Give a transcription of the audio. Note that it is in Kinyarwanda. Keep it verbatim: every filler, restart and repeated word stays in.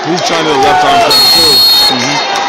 He's trying to left arm cover too. Mm-hmm.